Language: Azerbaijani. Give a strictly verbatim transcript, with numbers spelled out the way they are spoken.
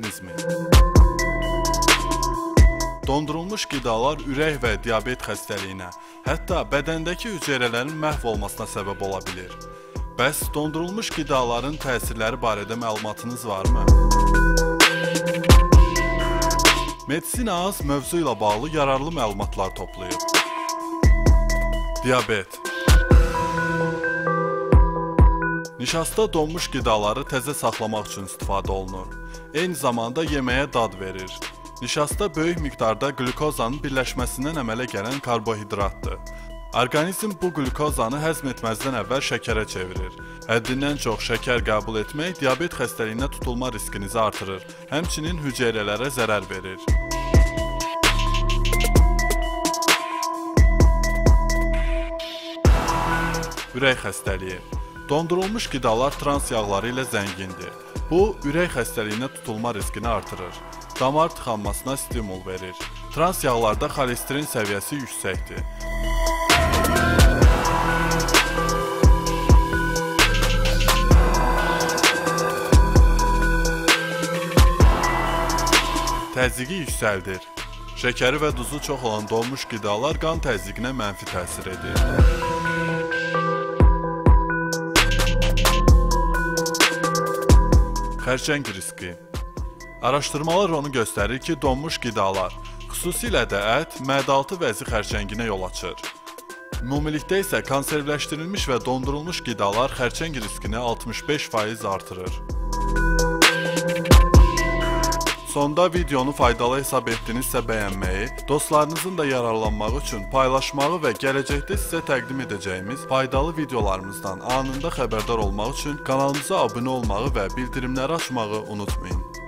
orqanizmi. Dondurulmuş qidalar ürək və diabet xəstəliyinə, hətta bədəndəki hüceyrələrin məhv olmasına səbəb ola bilir. Bəs dondurulmuş qidaların təsirləri barədə məlumatınız varmı? Medisina Az mövzu ilə bağlı yararlı məlumatlar toplayıb. Diabet. Nişasta donmuş qidaları təzə saxlamaq üçün istifadə olunur. Eyni zamanda yeməyə dad verir. Nişasta böyük miqdarda qlükozanın birləşməsindən əmələ gələn karbohidratdır. Orqanizm bu qlükozanı həzm etməzdən əvvəl şəkərə çevirir. Həddindən çox şəkər qəbul etmək diabet xəstəliyinə tutulma riskinizi artırır, həmçinin hüceyrələrə zərər verir. Ürək xəstəliyi. Dondurulmuş qidalar trans yağları ilə zəngindir. Bu, ürək xəstəliyinə tutulma riskini artırır. Damar tıxanmasına stimul verir. Trans yağlarda xolesterin səviyyəsi yüksəkdir. Təzyiqi yüksəldir. Şəkəri və duzu çox olan donmuş qidalar qan təzyiqinə mənfi təsir edir. Xərçəng riski. Araşdırmalar onu göstərir ki, donmuş qidalar, xüsusilə də ət, mədə-altı vəzi xərçənginə yol açır. Ümumilikdə isə konservləşdirilmiş və dondurulmuş qidalar xərçəng riskini altmış beş faiz artırır. Sonda videonu faydalı hesab etdinizsə bəyənməyi, dostlarınızın da yararlanması üçün paylaşmağı və gələcəkdə sizə təqdim edəcəyimiz faydalı videolarımızdan anında xəbərdar olmaq üçün kanalımıza abunə olmağı və bildirimləri açmağı unutmayın.